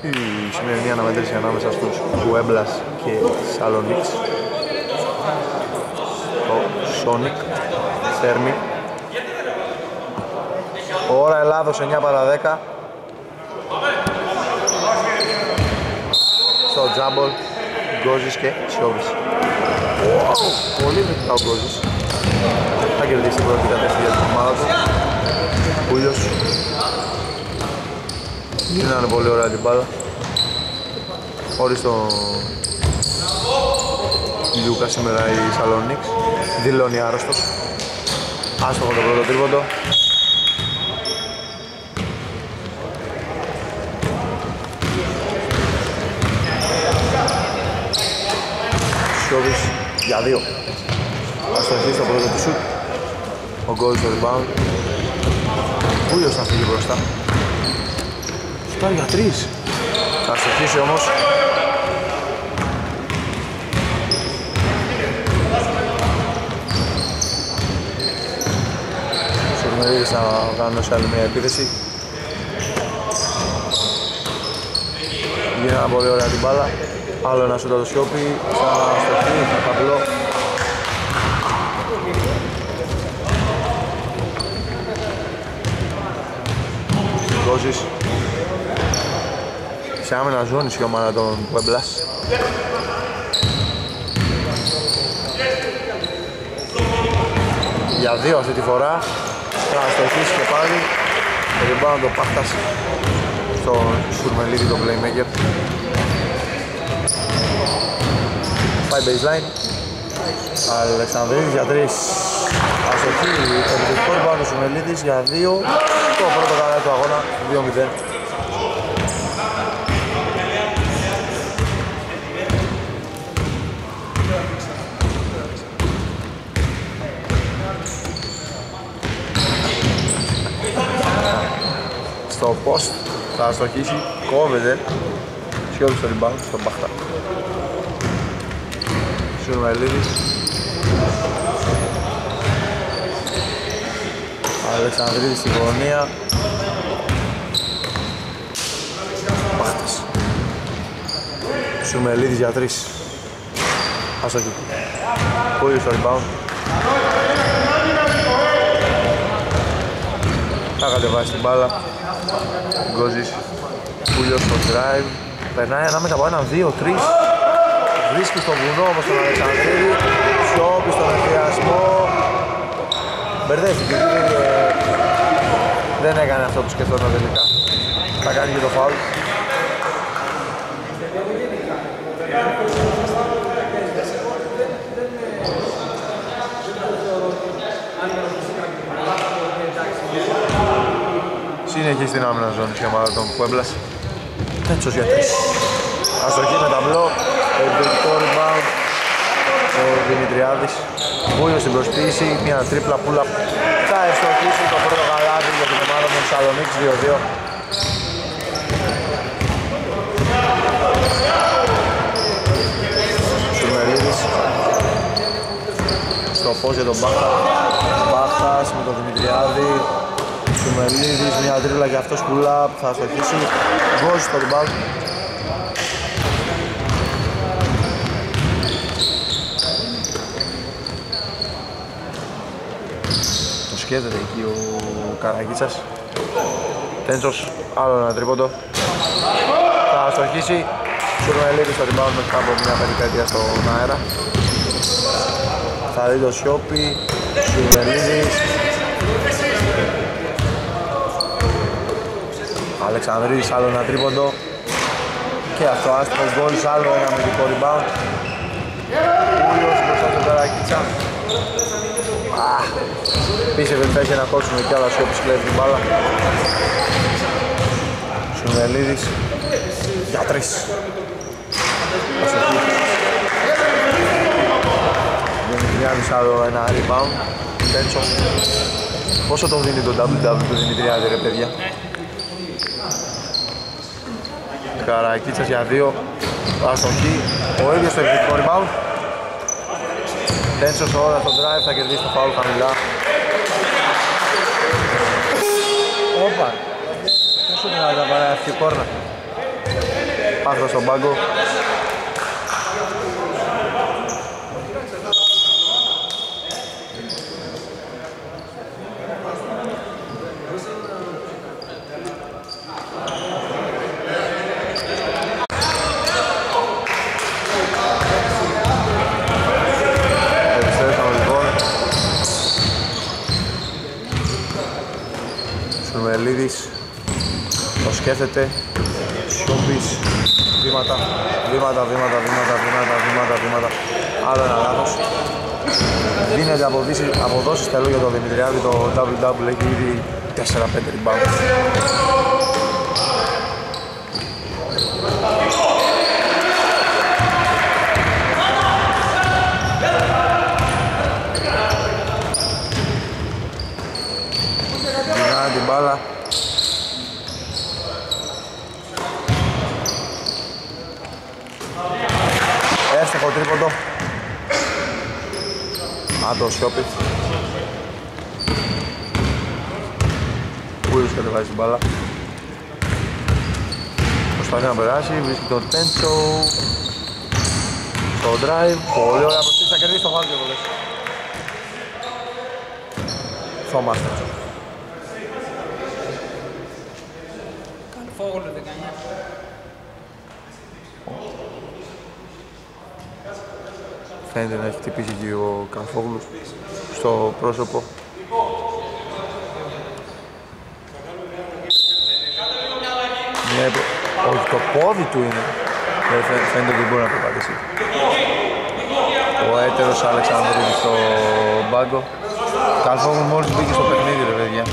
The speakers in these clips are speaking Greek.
Η σημερινή αναμέτρηση ανάμεσα στους Pueblas και Salonics. Το Sonic Θέρμη. Ώρα Ελλάδος 9 παρά 10. Στο Τζάμπολ, Γκόζης και Σιώβης. Πολύ μυθικά ο Γκόζης. Θα κερδίσει την πρώτη κατεύθυνση για την ομάδα του. Πούλιος. Είναι πολύ ωραία την μπάλα. Χωρίς τον Λιούκα σήμερα η Salonics. Δηλώνει άρρωστος. Άστοχο το πρώτο τρίποντο. Σιώβης για 2. Αστοχή στο πρώτο του σουτ. Ο Γκόζης στο rebound. Πούλιος θα φύγει μπροστά. Σουτάρει για 3. Θα αστοχίσει όμως. Σουρμερίδης θα οργανώσει άλλη μια επίθεση. Γίνεται πολύ ωραία την μπάλα. Άλλο ένα σούτα το Σιώπη. Θα αστοχεί, θα ταμπλό. Γκόζης. Σε άμενα ζώνης η ομάδα των Pueblas. Για 2 αυτή τη φορά. Θα αστοχίσει και πάλι. Το rebound το Πάχτας στον Σουρμελίδη, τον playmaker. Πάει baseline. Αλεξανδρίδης για 3. Αστοχή, επιθετικό rebound του Σουρμελίδης για 2. Το πρώτο καλά του αγώνα, 2-0. Στο post θα αστοχίσει, κόβεται. Σιώδη στο rebound, στον Μπαχτά. Σουρμελίδης. Αλεξανδρίδης στη γωνία. Μπαχτάς. Σουρμελίδης για 3. Αστοχή. Πούλιος στο rebound. Θα κατεβάσει την μπάλα. Γκόζης. Πούλιος στο drive. Περνάει ανάμεσα από 1, 2, 3. Βρίσκει στο βουνό όπως τον Αλεξανδρίδη. Σιώπη στον ευθειασμό. Μπερδεύτηκε. Δεν έκανε αυτό που σκεφτόταν τελικά. Θα κάνει και το φάουλ. Συνεχίζει στην άμυνα ζώνη η ομάδα των Pueblas. Τέτσος για 3. Αστοχή με ταμπλό. Επιθετικό rebound. Ο Δημητριάδης. Βούλιος στην προσποίηση. Μια τρίπλα pull-up. Θα ευστοχίσει το πρώτο γαλάζι για την ομάδα των Salonics 2-2. Σουρμερίδης. Στο φως για τον Μπάχτα. Μπάχτας με τον Δημητριάδη. Σουρμερίδης, μια τρίπλα για αυτός pull-up. Θα αστοχίσει. Γκόζης στο rebound. Σκέφτεται εκεί ο Καραγίτσας. Τέντσος, άλλο ένα τρίποντο. Θα αστοχίσει. Σουρμελίδης στο rebound μετά από μια περιπέτεια στον αέρα. Θα δει το Σιώπη. Σουρμελίδης. Αλεξανδρίδης, άλλο ένα τρίποντο. Και αυτό άστοχος γκολ, άλλο ένα αμυντικό rebound. Πούλιος μπροστά στον Καραγίτσα. Πίστευε ότι θα είχε να κόψουμε κι άλλα Σιώπης κλέβει την μπάλα. Σουρμελίδης για 3. Δημητριάδης άλλο ένα rebound. Τέντσο. Πόσο τον δίνει το WW του Δημητριάδη ρε παιδιά. Καρακίτσας για 2. Αστοχή. Ο ίδιος στο επιθετικό rebound. Τέντσος όλα στο drive, θα κερδίσει το φάουλ χαμηλά. Όπα! Δεν σου μιλάει να πάρει αυτή η κόρνα. Πάθος στον πάγκο. Σουρμελίδης το σκέφτεται, Σιώπης, βήματα, άλλο ένα λάθος. Δίνεται αποδόσεις τελού για τον Δημητριάδη, το double-double έχει ήδη 4-5 rebound. Δινά την μπάλα. Έστοχο τρίποντο. Το Σιώπης. Πούλος κατεβάζει την μπάλα. Προσπαθεί να περάσει, βρίσκει τον Τέντσο. Στο drive, πολύ ωραία προσθήκη, θα κερδίσει το βάζει και βολές. Θόμας Τέντσο. Καρφόγλου 19. Φαίνεται να έχει χτυπήσει και ο Καρφόγλους στο πρόσωπο. Όχι, το πόδι του είναι. Φαίνεται ότι μπορεί να προπατήσει. Ο έτερος Αλεξανδρίδης στο μπάγκο. Καρφόγλου μόλις μπήκε στο παιχνίδι, ρε παιδιά.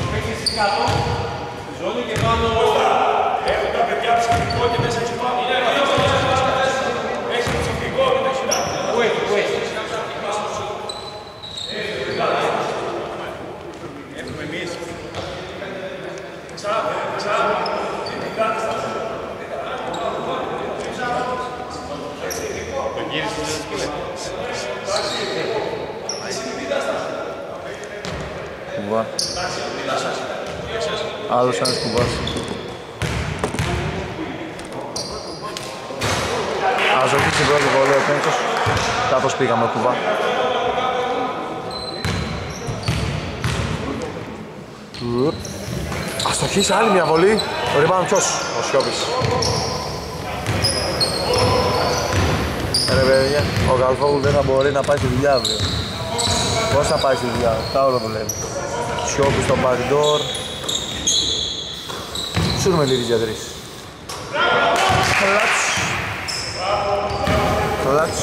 Κουβά. Άλλος ένας κουβάς. Αζωγή στην πρώτη βολή ο Τέντσος. Κάπως πήγαμε κουβά. Αστοχής, άλλη μια βολή. Το rebound ποιος? Ο Σιώπης. Ρε παιδιά, ο Καλφόγλου δεν θα μπορεί να πάει στη δουλειά αύριο. Πώς θα πάει στη δουλειά, τα όλα δουλεύει. Σιώπης στο backdoor. Σουρμελίδης για τρεις. Κλατς.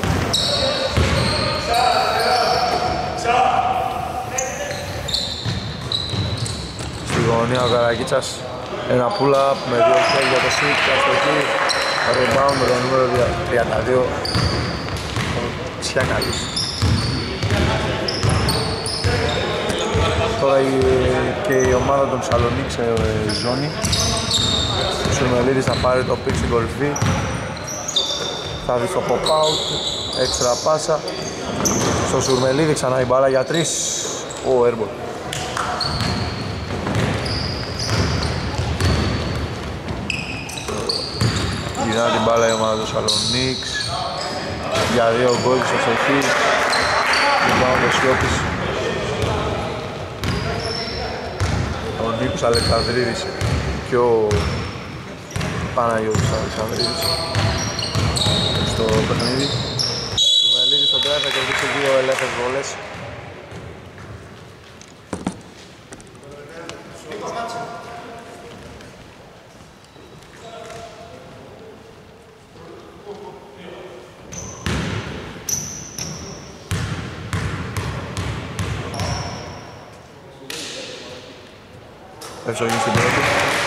Στη γωνία ο Καρακίτσας. Ένα pull-up με δύο χέρια για το shoot και αστοχή. Rebound με το νούμερο 32. Τσιάκαλης. Τώρα και η ομάδα των Σαλονίκη σε ζώνη. Ο Σουρμελίδης θα πάρει το pick στην κορυφή. Θα δει το pop-out, έξτρα πάσα. Στο Σουρμελίδη ξανά η μπάλα για τρεις. Ο airball. Γυρνά την μπάλα η ομάδα του Σαλονίκης. Για δύο γκολ στο σοχή. Λυπάμαι το Σιώπης. Ο Νίκος Αλεξανδρίδης και ο Παναγιώτης Αλεξανδρίδης στο παιχνίδι. Ο Μελίδης στον drive θα κερδίσει δύο ελεύθερες βόλες. Ευσογή στην πρώτη.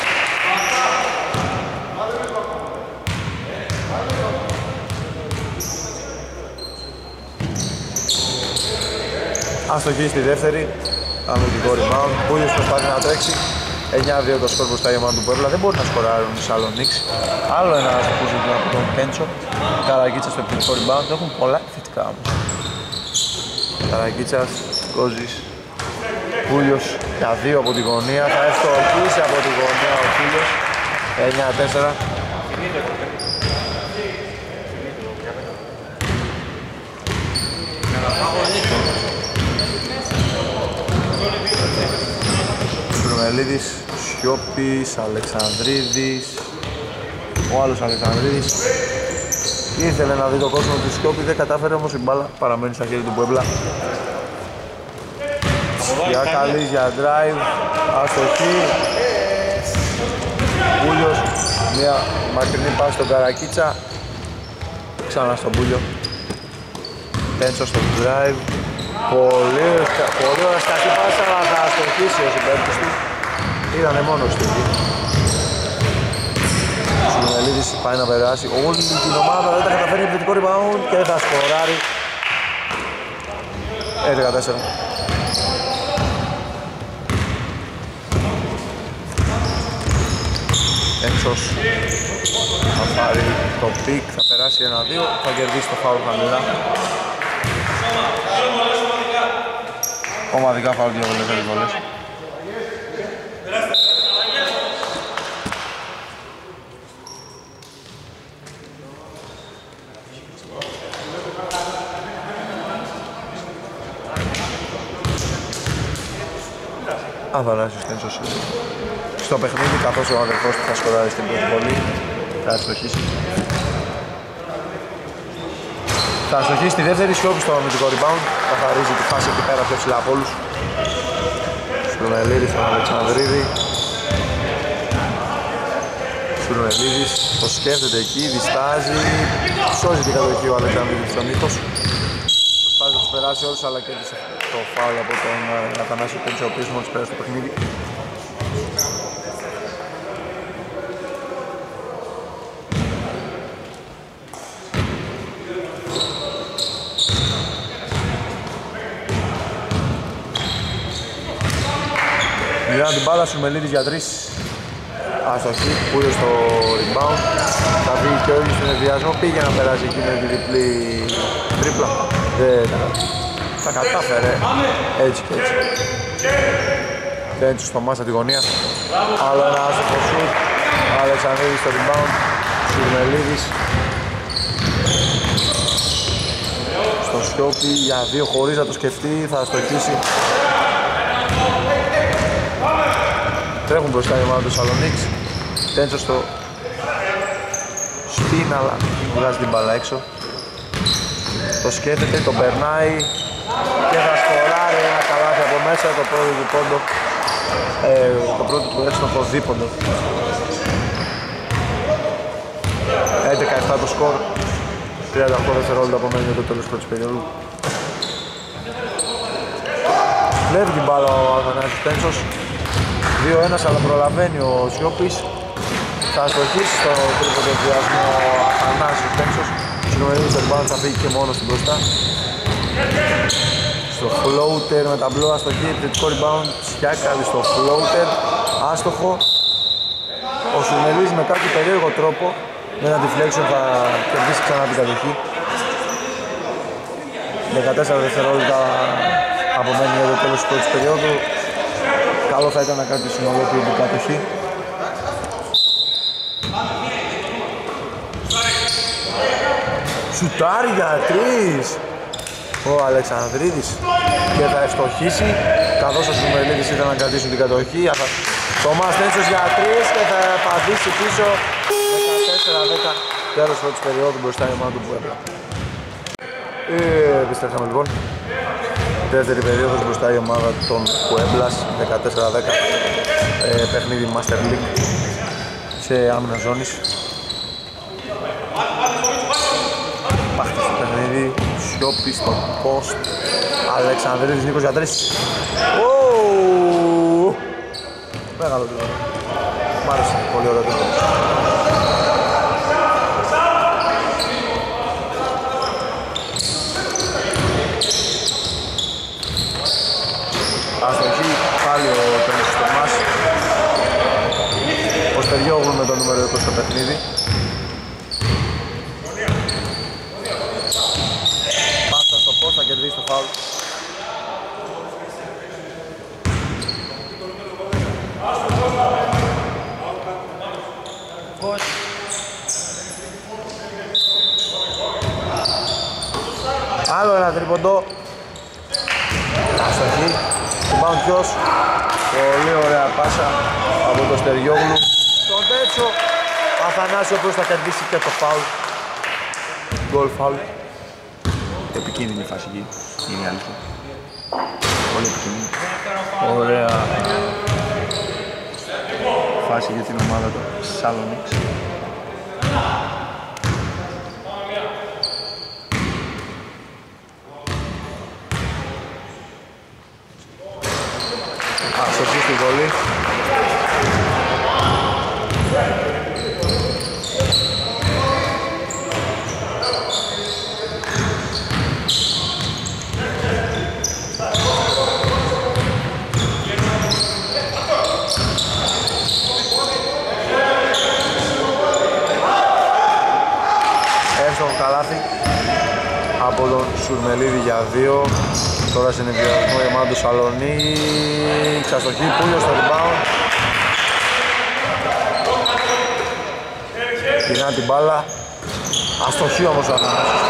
Αστοχή στη δεύτερη. Αμυντικό rebound. Πούλιος προσπάθει να τρέξει. 9-2 το σκορ μπροστά η ομάδα του Πουέμπλα. Δεν μπορεί να σκοράρουν οι Σαλονίκης. Άλλο ένα αστοχούς από τον Τέντσο. Καρακίτσας στο επιθετικό rebound. Έχουν πολλά επιθετικά όμως. Καρακίτσας, Κόζης. Πούλιος για δύο από τη γωνία, θα ευστοχίσει από τη γωνία ο Πούλιος. 9-4. Σουρμελίδης, Σιώπης, Αλεξανδρίδης. Ο άλλος Αλεξανδρίδης ήθελε να δει το κόσμο του Σιώπη, δεν κατάφερε, όμως η μπάλα παραμένει στα χέρια του Πουέμπλα. Για καλής, για drive, αστοχή. Μπούλιος, μια μακρινή πάση στον Καρακίτσα. Ξανά στον Μπούλιο. Τέντσο στο drive. Πολύ ωραία σκατή πάσα, αλλά θα αστοχίσει ο συμπαίκτης του. Ήτανε μόνος του εκεί. Ο Σουλουμελίδης πάει να περάσει όλη την ομάδα, δεν τα καταφέρει επιθετικό rebound και θα σκοράρει. 11-4. Έντσος θα πάρει το πικ, θα περάσει 1-2, θα κερδίσει το φάουλ χαμηλά. Ομαδικά φάουλ, δύο βολές. Αθανάσιος Τέντσος στο παιχνίδι, καθώς ο αδερφός του θα σκοράρει στην πρώτη βολή. Θα αστοχίσει. Θα αστοχίσει τη δεύτερη, Σιώπη στο αμυντικό rebound. Καθαρίζει τη φάση εκεί πέρα πιο ψηλά από όλους. Σουρμελίδης στον Αλεξανδρίδη. Σουρμελίδης το σκέφτεται εκεί, διστάζει. Σώζει την κατοχή ο Αλεξανδρίδης στον Νίκος. Προσπάθησε να τους περάσει όλους, αλλά κέρδισε το φάουλ από τον Αθανάσιο Τέντσο, ο οποίος μόλις πέρασε το παιχνίδι. Μιλάνε την μπάλα, Σουρμελίδης για 3. Αστοχή, Πούλιος στο rebound. Θα βγει και ο ίδιος στον ενδιασμό, πήγε να περάσει εκεί με τη διπλή τρίπλα. Δεν τα κατάφερε, έτσι και έτσι. Τέντσος στο μάσα τη γωνία. Άλλο ένα άστοχο σουτ. Αλεξανδρίδης στο rebound. Σουρμελίδης στο Σιώπη για 2 χωρίς να το σκεφτεί, θα αστοχίσει. Τρέχουν μπροστά η ομάδα του Σαλονίξ. Τέντσο στο σπιν, αλλά βγάζει την μπάλα έξω. Το σκέφτεται, τον περνάει και θα σκοράρει ένα καλάθι από μέσα, το πρώτο του πόντο. Το πρώτο του έξω δίποντο. 11-7 το σκορ. 38 δευτερόλεπτα απομένει για το τέλος πρώτης περίοδου. Βλέπει την μπάλα ο Αθανάσιος Τέντσος. 2-1, αλλά προλαβαίνει ο Σιώπης. Θα αστοχίσει στο τρίποντο ενδιασμό ο Αθανάσιος Τέντσος. Συνομιλεί στο rebound, θα φύγει και μόνος του μπροστά. Στο floater με ταμπλό αστοχή, επιθετικό rebound. Σιάκαλη στο floater, άστοχο. Ο Σουρμελής με κάποιο περίεργο τρόπο, με ένα deflection θα κερδίσει ξανά την κατοχή. 14 δευτερόλεπτα απομένει για το τέλος της πρώτης περίοδου. Καλό θα ήταν να κάνει τη συνολόκληρη την κατοχή. Σουτάρει για 3 ο Αλεξανδρίδης και θα ευστοχίσει, καθώς ο Σουρμελίδης ήθελε να κρατήσουν την κατοχή. Το Τέντσος για 3 και θα πατήσει πίσω 14-10, τέλος πρώτης περίοδου μπροστά η ομάδα του Πουέμπλα. Επιστρέψαμε λοιπόν. Δεύτερη περίοδος μπροστά η ομάδα των Πουέμπλας, 14-10, παιχνίδι Master League σε άμυνα ζώνης. Πάχτη στο παιχνίδι, Σιώπη στο post, Αλεξανδρίδης Νίκος για 3. Μεγάλο τύπο. Μ' άρεσε, πολύ ωραίο τύπο. Αστοχή, πάλι ο Τέντσος στο μας. Προστεριόγλου με το νούμερο 20 στο παιχνίδι. Πάσα στο post, θα κερδίσει το φάουλ. Άλλο ένα τρίποντο. Αστοχή. Rebound ποιος. Πολύ ωραία πάσα από το Στεριόγλου στον Τέτσο. Αθανάσιο, ο οποίος θα κερδίσει και το φάουλ. Γκολ φάουλ. Επικίνδυνη φάση εκεί, είναι η αλήθεια. Πολύ επικίνδυνη. Ωραία φάση για την ομάδα του Σάλονιξ. Αστοχή στη βολή. Καλάθι από τον Σουρμελίδη για 2. Τώρα συνδυασμό η ομάδα του Σαλονίκη. Αστοχή, Πούλιος στο rebound. Κοινά την μπάλα. Αστοχή όμως ο Αθανάσιος.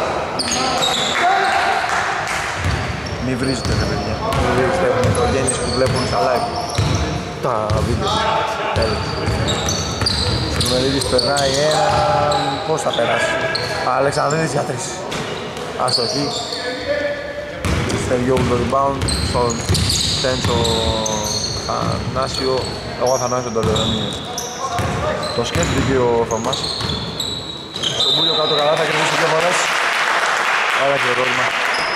Μη βρίζετε ρε παιδιά. Μη βρίζετε με το γέννηση που βλέπουν στα live. Τα βίντεο. Τέλος. Σουρμελίδης περνάει έναν. Πώς θα περάσει. Αλεξανδρίδης για 3. Αστοχή. Στεριόγλου το rebound. Στον Τέντσο Θανάσιο. Εγώ Θανάσιο το λέω. Το σκέφτηκε ο Θωμάς. Στον Πούλιο κάτω καλά θα κερδίσει 2 φορές. Άρα και το πρόβλημα.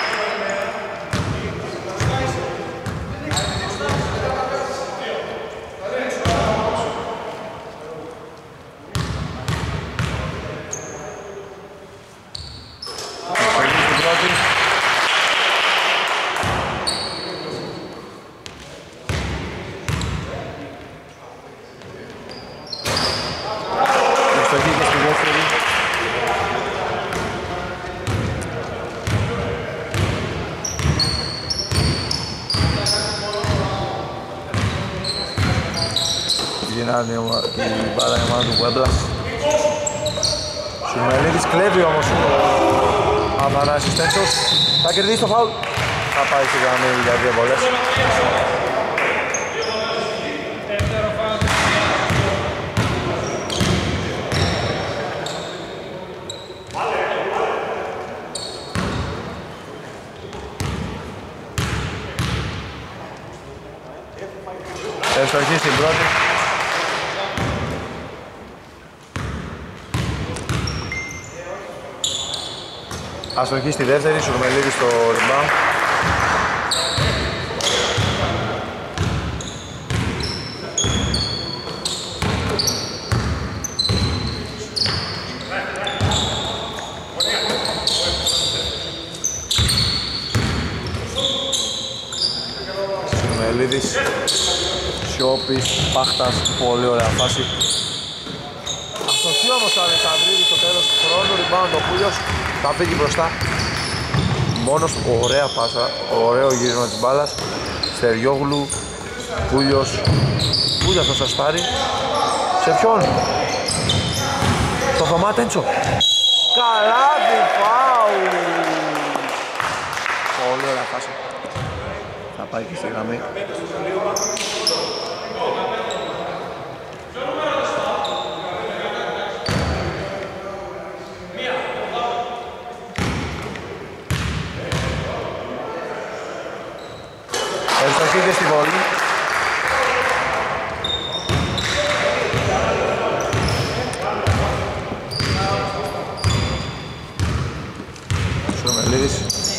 Γυρνάνε η μπάλα η ομάδα του Πουέμπλας. Σουρμελίδης κλέβει όμως ο Αθανάσιος Τέντσος. Θα κερδίσει το φάουλ. Θα πάει στη γραμμή για 2 βολές. Ευστοχή στην πρώτη. Αστοχή στη δεύτερη, Σουρμελίδης στο rebound. Σουρμελίδης, Σιώπης, Πάχτας, πολύ ωραία φάση. Αστοχή όμως ο Αλεξανδρίδης στο τέλος του χρόνου, rebound ο Πούλιος. Θα φύγει μπροστά. Μόνος, ωραία πάσα, ωραίο γύρισμα της μπάλας. Στεριόγλου, Πούλιος. Πούλιος θα σας πάρει. Σε ποιον? Στο Θωμά Τέντσο. Καλάθι, φάουλ. Πολύ ωραία πάσα. Θα πάει και στη γραμμή. Ευστοχή και στη βολή. Σουρμελίδης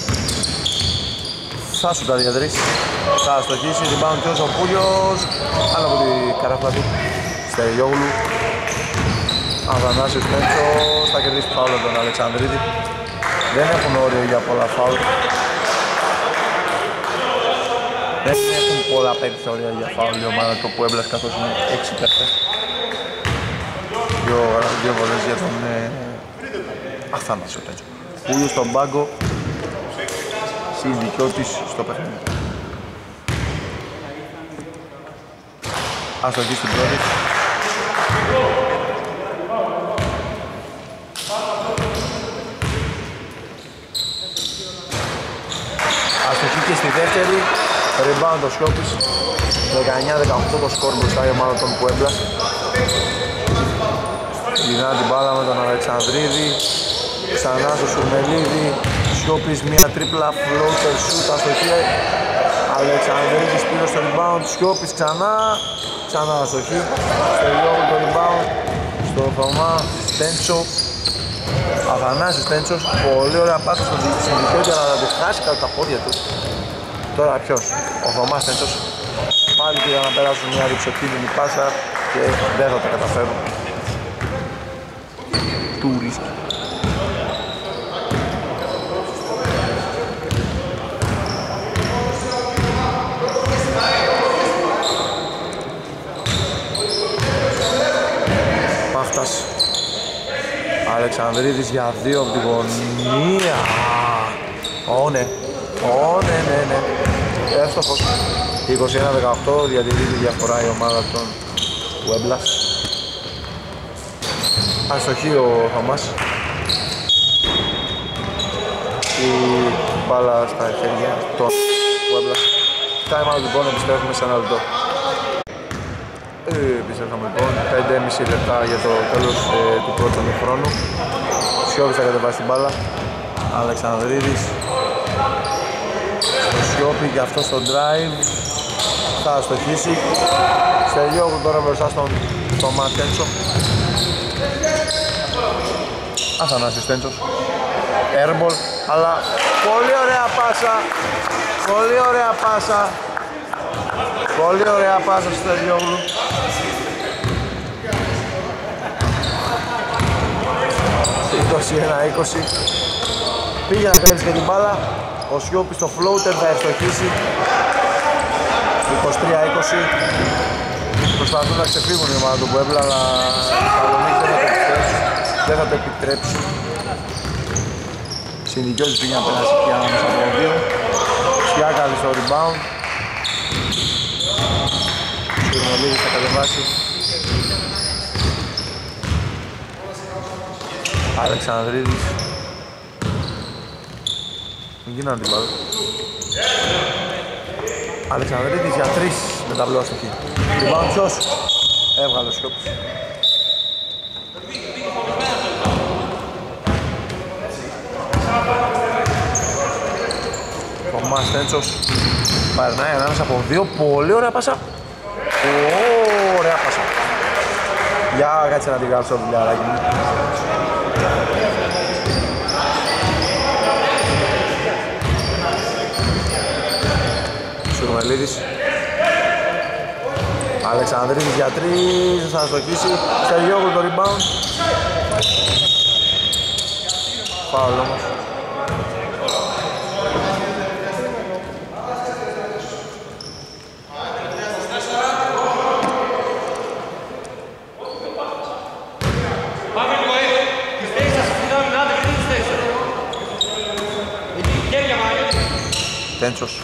θα σου τα διατρήσει. Θα αστοχίσει, rebound και ο Πούλιος. Πάνω από την καράφλα του. Στεριόγλου. Αθανάσιος Τέντσος. Θα κερδίσει φάουλ τον Αλεξανδρίδη. Δεν έχουν όριο για πολλά φάουλ. Δεν έχουν πολλά περιθώρια για φάουλ η ομάδα του Πουέμπλας, καθώς είναι 6 παίκτες. 2 βολές για τον Αθανάσιο Τέντσο. Πούλιος στον πάγκο, συνδικιώτης στο παιχνίδι. Αστοχή στην πρώτη. Αστοχή και στη δεύτερη. Rebound ο Σιώπης. 19-18 το σκορ μπροστά η ομάδα των Pueblas. Γυρνά την μπάλα με τον Αλεξανδρίδη. Ξανά στο Σουρμελίδη. Σιώπης μια τρίπλα floater shoot αστοχή. Αλεξανδρίδης πήρε στο rebound. Σιώπης ξανά αστοχή. Στο λόγο το rebound. Στο Θωμά Στέντσο. Αθανάσης Στέντσος. Πολύ ωραία πάσα στον συνδικιώτη, αλλά να τη χάσει κάτω τα πόδια του. Τώρα ποιος? Ο Θωμάς Στέντσος. Πάλι πήγαν να περάσουν μια ρηψοκίνδυνη πάσα και δεν θα τα καταφέρουν. Του ρίσκει. Παύτας. Αλεξανδρίδης για 2 από τη γωνία. Ναι. Εύστοχος. 21-18 διατηρεί τη διαφορά η ομάδα των Pueblas. Αστοχή ο Θωμάς. Η μπάλα στα χέρια των Pueblas. Time out λοιπόν, επιστρέφουμε σε ένα λεπτό. Επιστρέφουμε λοιπόν, 5,5 λεπτά για το τέλος του πρώτου χρόνου. Σιώπης θα κατεβάσει την μπάλα. Αλεξανδρίδης στο Σιώπη και αυτό στο drive. Θα αστοχίσει. Στελιόγλου τώρα μπροστά στον Μαρτέντσο. Αθανάσιος Στέντσος. Airball, αλλά πολύ ωραία πάσα. Πολύ ωραία πάσα στο Στελιόγλου. ...21-20. Πήγε να παίξει και την μπάλα. Ο Σιώπης στο floater θα ευστοχίσει. 23-20. Προσπαθούν να ξεφύγουν η ομάδα του Puebla, αλλά δεν θα το επιτρέψει. Συνδικιώτης πήγε να περάσει και ανάμεσα από το 2. Σκιάκαλη στο rebound. Σουρμελίδης θα κατεβάσει. Αλεξανδρίδης. Μην γίνανε την μπάλα. Αλεξανδρίδης για 3 με ταμπλό αστοχή. Rebound ποιος? Έβγαλε ο Σιώπης. Ο Μαστέντσος παρνάει ανάμεσα από 2. Πολύ ωραία πάσα. Ωραία πάσα. Για κάτσε να την γράψω δουλειαράκι μου. Σουρμελίδης. Αλεξανδρίδης για 3, θα αστοχίσει. Στελιόγλου το rebound. Φάουλ όμως. Τέντσος.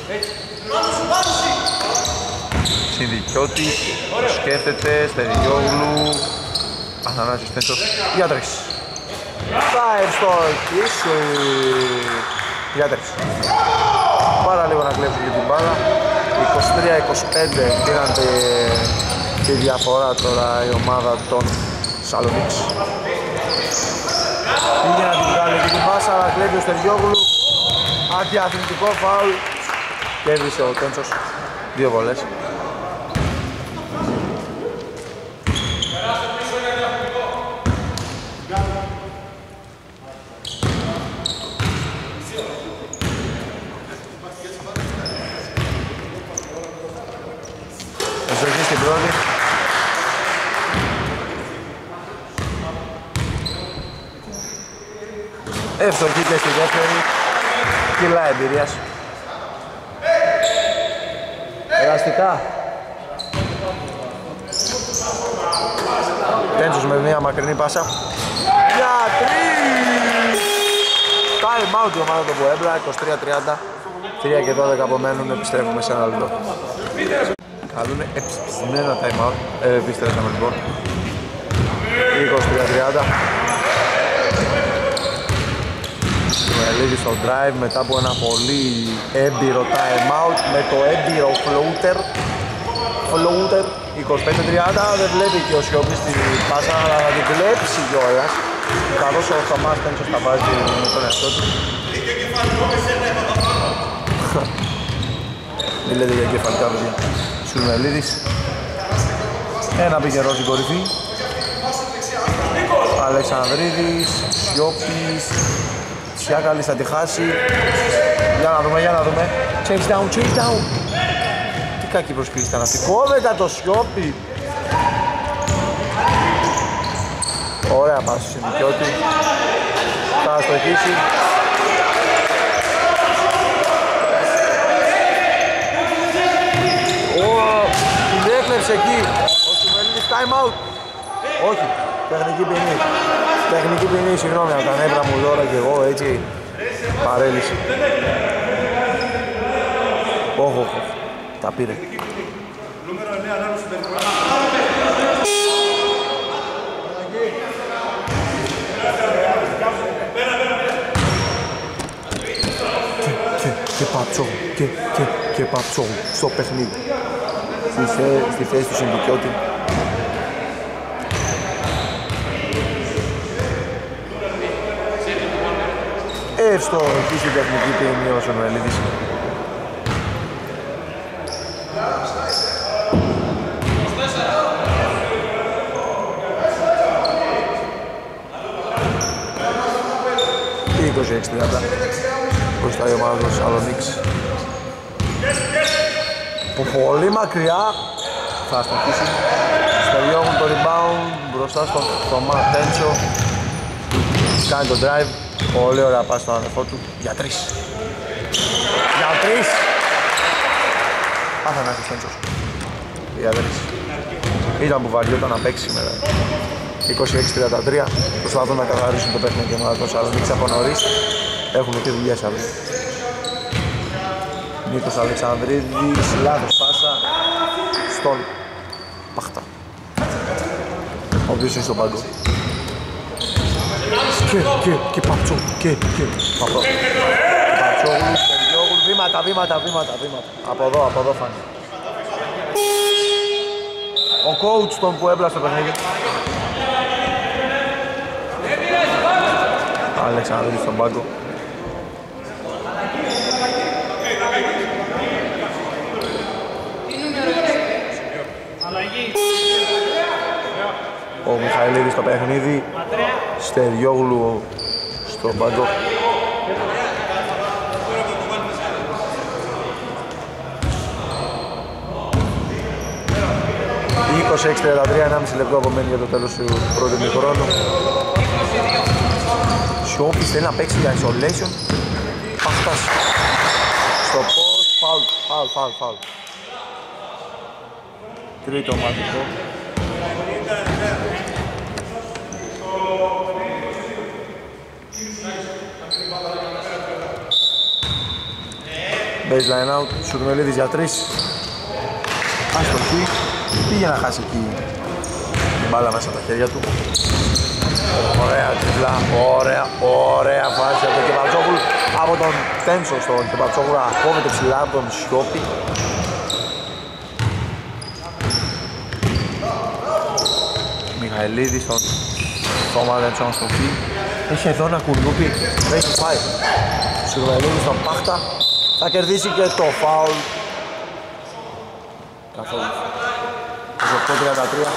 Συνδικιώτης, σκέφτεται, Στελιόγλου. Αθανάσιος Τέντσος για 3. Θα ευστοχίσει για 3. Πάρα λίγο να κλέψουν και την μπάλα. 23-25 πήραν τη διαφορά τώρα η ομάδα των Σαλονίκης. Πήγε να την βγάλει και την πάσα, αλλά κλέβει ο Στελιόγλου. Αντιαθλητικό φάουλ. Κέρδισε ο Τέντσος 2 βολές. Εστοχή στην πρώτη. Εύστοχη και στη δεύτερη. Κιλά εμπειρίας. Ελαστικά. Τέντσος με μια μακρινή πάσα. Για 3! Time out η ομάδα του Puebla, 23-30. 3 και 12 απομένουν, επιστρέφουμε σε ένα λεπτό. Καλούν εψισμένα time out. Επιστρέφαμε λοιπόν. 23-30. Σουρμελίδης στο drive μετά από ένα πολύ έμπειρο time out με το έμπειρο floater 25-30. Δεν βλέπει και ο Σιώπης την πάσα, αλλά θα την κλέψει κιόλας, καθώς ο Θωμάς Τέντσος θα βάζει με τον εαυτό του. Μην λέτε για κεφαλικά παιδιά. Σουρμελίδης, ένα πικερό στην κορυφή. Αλεξανδρίδης, Σιώπης, Τσιάκαλης θα τη χάσει. Για να δούμε. Chase down. Τι κακή προσποίηση ήταν αυτή. Κόβεται το Σιώπη. Ωραία πάση στο Συνδικιώτη. Θα αστοχίσει. Την έκλεψε εκεί. Ο Σουρμελίδης time out. Όχι. Τεχνική ποινή, συγγνώμη, από τα νεύρα μου τώρα και εγώ έτσι παρέλυση. Όχι, τα πήρε. Και Πατσόγλου, και Πατσόγλου στο παιχνίδι. Στη θέση του Συνδικιώτη. Ευστοχή στην τεχνική ποινή ο Σουρμελίδης. Και 26-30 μπροστά η ομάδα του Σαλονίκης. Πολύ μακριά θα αστοχίσει. Στεριώγουν το rebound μπροστά στον Θωμά Τέντσο. Κάνει το drive. Πολύ ωραία πάση στον αδερφό του. Για 3. Αθανάσιος Τέντσος. Για 3. Ήταν που βαριόταν να παίξει σήμερα. 26-33. Προσπαθούν να καθαρίσουν το παιχνίδι και ομάδα των Σαλονίκης από νωρίς. Έχουν και δουλειές αύριο. Νίκος Αλεξανδρίδης, λάθος πάσα στον Παχτά, ο οποίος είναι στον πάγκο. Και Παπτσόγλου, και Παπτσόγλου, Στεριόγλου, βήματα. Από εδώ φάνηκε. Ο coach τον που έμπλασε το παιχνίδι. Αλεξανδρίδης στον πάγκο. Ο Μιχαηλίδης στο παιχνίδι, Στεριόγλου στον πάγκο. Η 26-33, 1,5 λεπτό απομένει για το τέλος του πρώτου ημιχρόνου. Σιώπης θέλει να παίξει για isolation. Παχτάς στο post, φάουλ. Τρίτο μάτικο. Baseline out, Σουρμελίδης για 3. Αστοχή, πήγε να χάσει εκεί την μπάλα μέσα από τα χέρια του. Ωραία τριπλά, ωραία φάση από τον Κεπατσόγλου, από τον Τένσο στον Κεπατσόγλου, ακόμεται ψηλά από τον Σιώπη. Μιχαηλίδης στον Θώμα Τένσο στο φι. Έχει εδώ ένα κουνούπι, έχει πάει. Σουρμελίδης στον Πάχτα, θα κερδίσει και το φάουλ. Καθόλου. 28-33.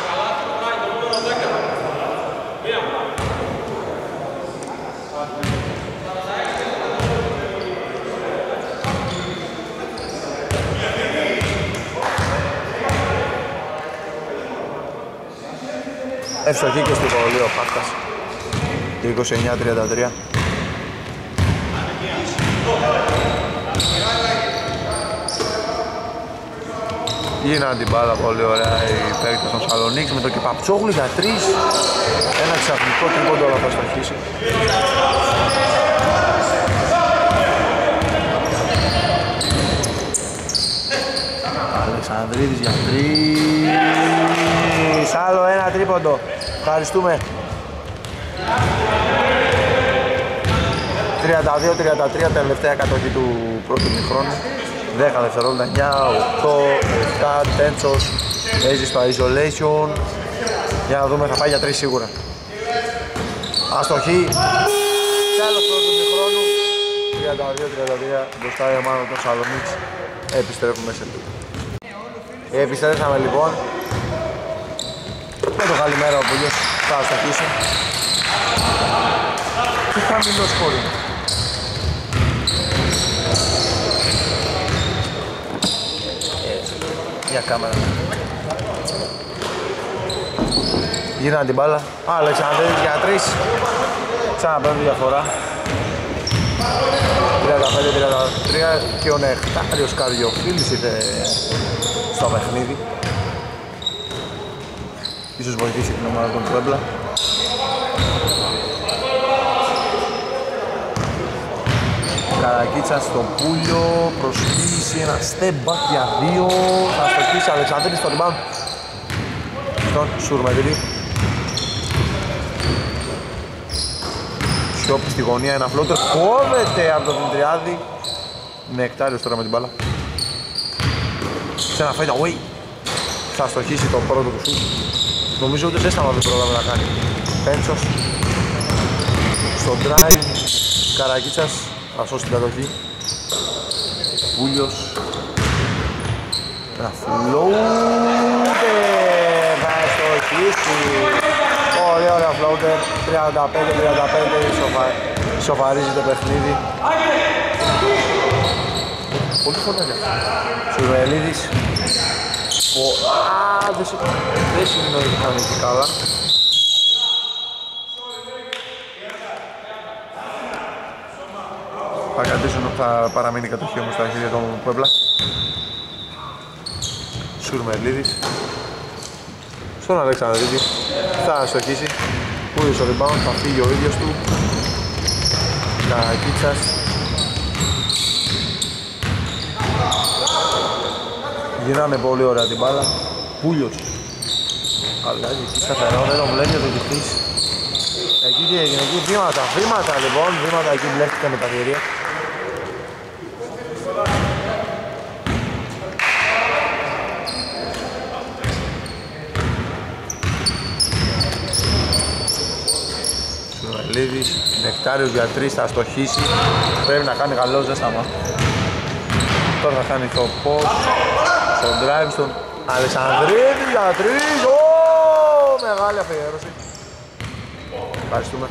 Ευστοχή και στην βολή ο Πάχτας. 29-33. Γίνανε την μπάλα πολύ ωραία οι παίκτες των Σαλονίκης με το Κεπατσόγλου για 3. Ένα ξαφνικό τρίποντο αλλά θα στοχίσει. Αλεξανδρίδης για 3. Άλλο ένα τρίποντο. Ευχαριστούμε. 30-33. 32-33 τελευταία κατοχή του πρώτου ημιχρόνου. 10 δευτερόλεπτα, 9, 8, 7, Τέντσος παίζει στο isolation. Για να δούμε, θα πάει για 3 σίγουρα. Αστοχή. Τέλος πρώτου ημιχρόνου. 32-33 μπροστά η ομάδα των Σαλονίξ. Επιστρέφουμε σε λίγο. Επιστρέψαμε λοιπόν. Με το καλημέρα ο Πουλιός θα αστοχίσει. Τι χαμηλό σκόρ είναι. Μια κάμερα. Γύρνα την μπάλα. Αλεξανδρίδης για 3. Ξαναπέμπει διαφορά. 35-33 και ο Νεκτάριος Καρδιοφίλης ήρθε στο παιχνίδι. Ίσως βοηθήσει την ομάδα των Πουέμπλα. Καρακίτσα στο Πούλιο, προσποίηση, ένα step back για 2. Θα στοχίσει Αλεξανδρίδης στο rebound. Στον Σουρμεδρή. Σιώπη στη γωνία, ένα φλότερ. Κόβεται από τον Δημητριάδη. Νεκτάριος τώρα με την μπάλα. Σε ένα fade away. Θα στοχίσει το πρώτο του σουτ. Νομίζω ούτε ζέσταμα δεν πρόλαβε να κάνει. Πέντσος. Στο drive. Καρακίτσας. Θα σώσει την κατοχή. Πούλιος. Ένα φλότερ. Θα στοχίσει. Πολύ ωραία φλότερ. 35-35. Ισοφαρίζει το παιχνίδι. Πολύ φωνάζει αυτό. Σουρβελίδης. Δεν συνοήθηκαν εκεί καλά. Θα παραμείνει η κατοχή όμως στα χέρια των Πουέμπλα. Σουρμελίδης. Στον Αλεξανδρίδη. Θα αστοχίσει. Πούλιος στο rebound, θα φύγει ο ίδιος του. Καρακίτσας. Γυρνάνε πολύ ωραία την μπάλα. Πούλιος. Αλλάζει εκεί σταθερό, δεν τον βλέπει ο διοικητής. Εκεί τι έγινε, εκεί βήματα λοιπόν, βήματα εκεί μπλέχτηκε με τα διερία. Σουρμελίδης, Νεκτάριος για 3, θα αστοχίσει. Πρέπει να κάνει καλό ζέσταμα. Τώρα θα κάνει το post, στον drive, στον Αλεξανδρίδη για 3. Μεγάλη αφιέρωση. Ευχαριστούμε.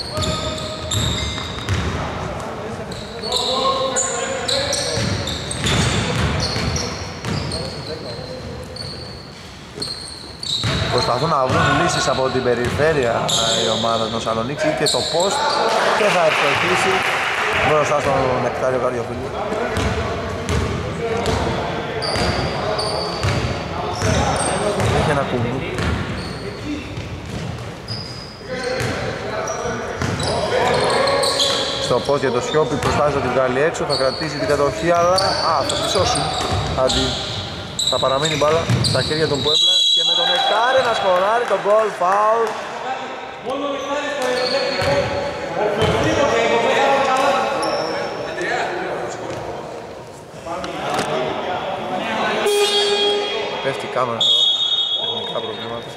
Προσπαθούν να βρουν λύσεις από την περιφέρεια η ομάδα των Σαλονίξ και το post και θα ευτυχίσει μπροστά στον Νεκτάριο Καρδιοφίλη. Έχει ένα κουμπί. Στο post για το Σιώπη προσπάθησε να την βγάλει έξω, θα κρατήσει την κατοχή αλλά θα τη σώσει. Θα παραμείνει μπάλα στα χέρια των Πουέμπλα και με τον Νεκτάρη να σκοράρει τον goal foul. Πέφτει η κάμερα εδώ, τεχνικά προβλήματα.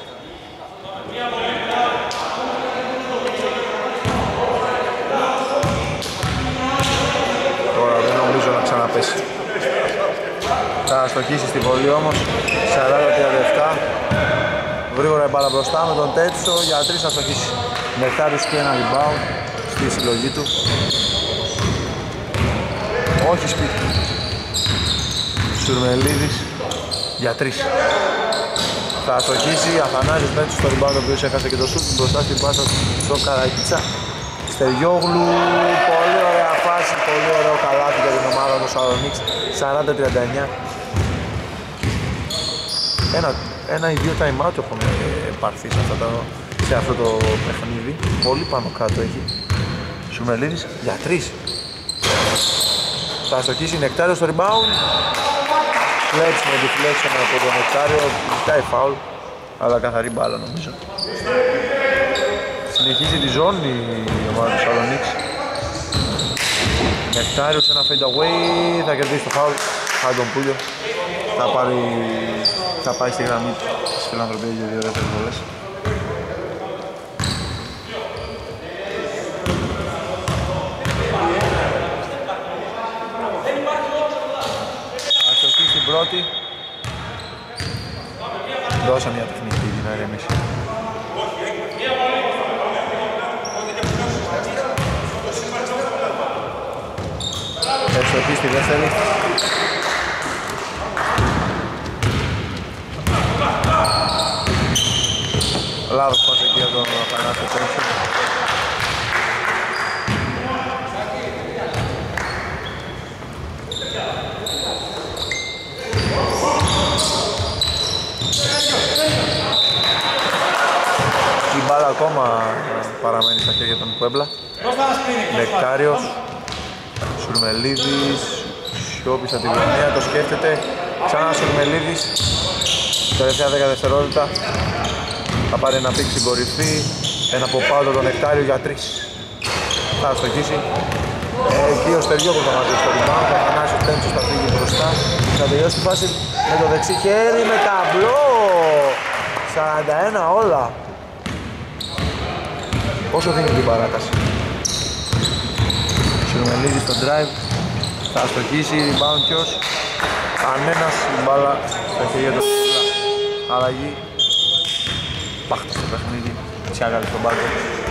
Τώρα δεν νομίζω να ξαναπέσει. Θα αστοχίσει στη βολή όμως, 40-37. Γρήγορα η μπάλα μπροστά με τον Τέτσο, για 3 θα αστοχίσει. Νεκτάριος και ένα rebound στη συλλογή του. Όχι σπίτι. Σουρμελίδης για 3. Θα αστοχίσει, Αθανάσιος Τέτσος στο rebound ο οποίος έχασε και το σουτ μπροστά στην πάσα στο Καρακίτσα. Στεριόγλου, πολύ ωραία φάση, πολύ ωραίο καλάθι για την ομάδα του Σαλονίξ, 40-39. Ένα ή δύο time out έχουν πάρθει σε αυτό το παιχνίδι, πολύ πάνω κάτω έχει. Σουρμελίδης για 3. Θα αστοχίσει Νεκτάριο στο rebound. Φλέξιμο, deflection από τον Νεκτάριο, ζητάει φάουλ, αλλά καθαρή μπάλα νομίζω. Συνεχίζει τη ζώνη η ομάδα του Σαλονίξ. Νεκτάριος, ένα fade away, θα κερδίσει το φάουλ. Χάνει τον Πούλιο. Θα πάει στη γραμμή της φιλανθρωπίας για 2 δεύτερες βολές. Αστοχή στην πρώτη. Δώσα μια τεχνική να ηρεμήσει. Αστοχή στη δεύτερη. Λάθος πάσα εκεί από τον Αθανάσιο Τέντσο. Η μπάλα ακόμα παραμένει στα χέρια των Πουέμπλα. Νεκτάριος, Σουρμελίδης, Σιώπης από τη γωνία, το σκέφτεται. Ξανά Σουρμελίδης, τελευταία 10 δευτερόλεπτα. Θα πάρει ένα πικ στην κορυφή, ένα από πάνω τον Νεκτάριο για 3. Θα αστοχίσει. Εκεί ο Στεριόπουλος θα μαζέψει το rebound, θα Αθανάσιος Τέντσος θα φύγει μπροστά. Θα τελειώσει τη φάση με το δεξί χέρι, με ταμπλό. 41 όλα. Πόσο δίνει την παράταση. Σιρμελίδης στο drive, θα αστοχίσει, rebound ποιος. Κανένας, η μπάλα στα χέρια του. Αλλαγή. Πάχτα στο παιχνίδι, τσιάγαλε στον πάγκο.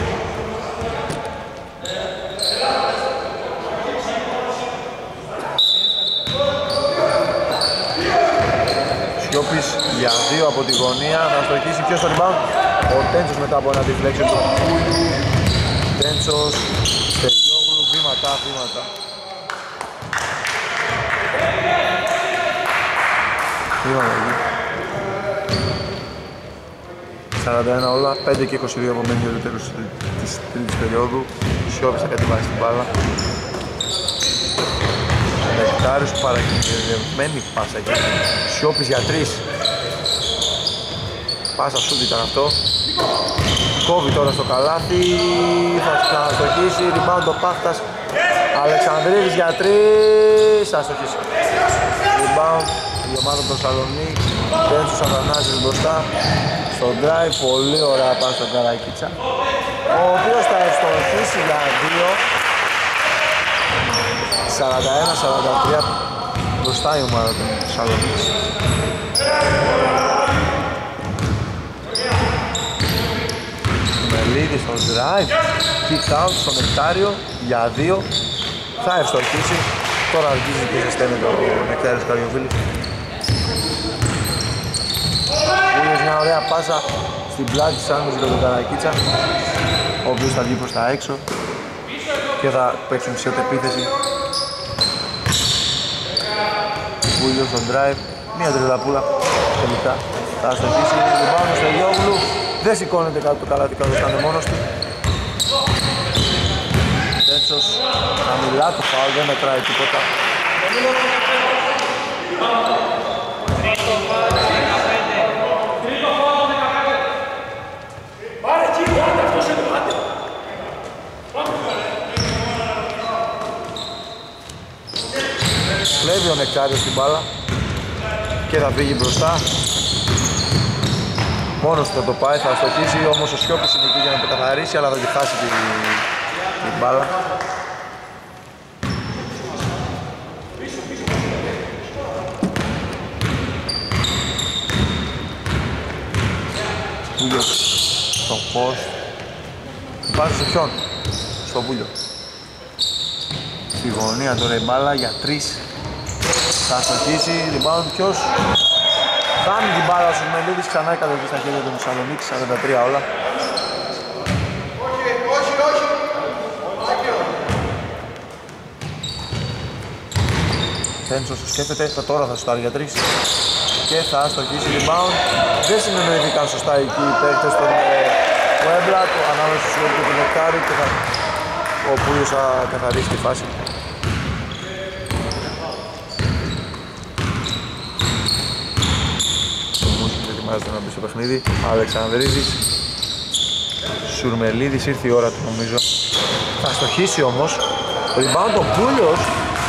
Σιώπης για 2 από τη γωνία, θα στοχίσει ποιος στο rebound. Ο Τέντσος μετά από ένα deflection του Πούλιου. Τέντσος, Στεριόγλου, βήματα. Βήματα εκεί. 41 όλα, 5 και 22 από μένει ο τέλος της τρίτης περίοδου. Σιώπης θα κατεβάσει την μπάλα. Νεκτάριος παραγγελμένη πάσα εκεί. Σιώπης για 3. Πάσα σούτ ήταν αυτό. Κόβει τώρα στο καλάθι. Θα ξαναστοχίσει. Rebound το Πάχτας. Αλεξανδρίδης για 3. Θα στοχίσει. Rebound η ομάδα του Θεσσαλονίκη. Τέντσος Αθανάσιος μπροστά. Στο drive, πολύ ωραία πάσα στον Καρακίτσα, ο οποίος θα ευστοχίσει για 2. 41-43 μπροστά η ομάδα του Θεσσαλονίκης. Μελίδης στο drive, kick out στο Νεκτάριο για 2. Θα ευστοχίσει. Τώρα αρχίζει και ζεσταίνει το Νεκτάριος Καριοβίλης. Μια ωραία πάσα στην πλάτη της Άντρος για τον Καρακίτσα, ο οποίος θα βγει προς τα έξω και θα παίξουν σε επίθεση. Βούλιος στον drive, μια τρελαπούλα τελικά θα αστοχίσει. Πάνω στο Γιώγλου, δεν σηκώνεται κάτω το καλάτι καθώς ήταν μόνος του. Τέντσος χαμηλά το φάουλ, δεν μετράει τίποτα. Κλέβει ο Νεκτάριος στην μπάλα και θα φύγει μπροστά. Μόνος του θα το πάει, θα αστοχίσει, όμως ο Σιώπης είναι εκεί για να το καθαρίσει, αλλά θα τη χάσει την μπάλα. Πούλιος στο post. Βάζει σε ποιον? Στο Πούλιο. Στη γωνία τώρα η μπάλα για 3. Θα αστοχίσει, rebound ποιος? Χάνει την μπάλα ο Σουρμελίδης, ξανά κατεβεί στα χέρια του Θεσσαλονίκη, 43 όλα. Τέντσος το σκέφτεται, τώρα θα σουτάρει για 3 και θα αστοχίσει, rebound. Δεν συνεννοήθηκαν σωστά εκεί οι παίκτες των Πουέμπλα, ανάμεσα στους Σιώπη και τον Νεκτάριο, και ο Πούλιος θα καθαρίσει τη φάση. Ετοιμάζεται να μπει στο παιχνίδι. Αλεξανδρίδης, Σουρμελίδης, ήρθε η ώρα του νομίζω. Θα στοχίσει όμως. Rebound ο Πούλιος.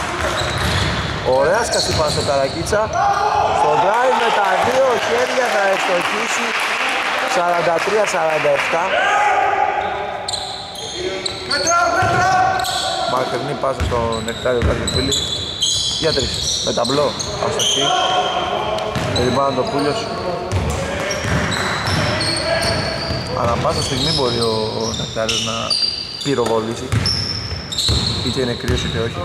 Ωραία σκαστή πάνω στο Καρακίτσα. Στο drive με τα δύο χέρια θα ευστοχίσει 43-47. Μακρινή πάσα στον Νεκτάριο Καρδιοφίλη. Για τρεις. Με ταμπλό. Αστοχή. Rebound ο Πούλιος. Ανά πάσα στιγμή μπορεί ο Νεκτάριος να πυροβολήσει. Είτε είναι κρύος είτε όχι.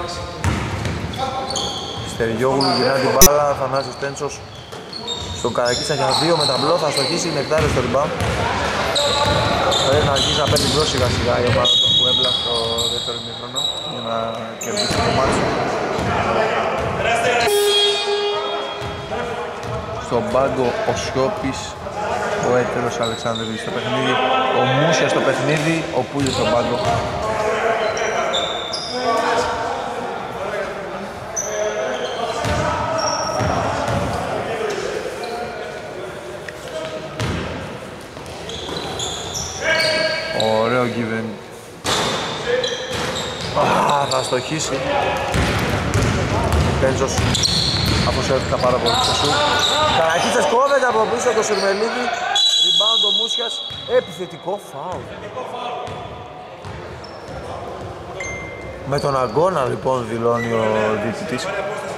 Στεριόγλου γυρνάει την μπάλα, Θανάσης Τέντσος στον Καρακίτσα για 2 με ταμπλό, θα στοχίσει Νεκτάριος στο rebound. Πρέπει να αρχίσει να παίρνει μπρος σιγά σιγά η ομάδα του Πουέμπλα στο δεύτερο ημίχρονο για να κερδίσει το μάτσο. Στον πάγκο ο Σιώπης, ο έτερος Αλεξάνδρης στο παιχνίδι, ο Μούσιας στο παιχνίδι, ο Πούλιος στον πάγκο. Ωραίο given. Θα στοχίσει. Πέντζος αφοσιώθηκα πάρα πολύ στο σου. Καρακίτσας κόβεται από πίσω το Σουρμελίδη. Rebound ο Μούσιας. Επιθετικό φάουλ. Με τον αγώνα λοιπόν δηλώνει ο διαιτητής.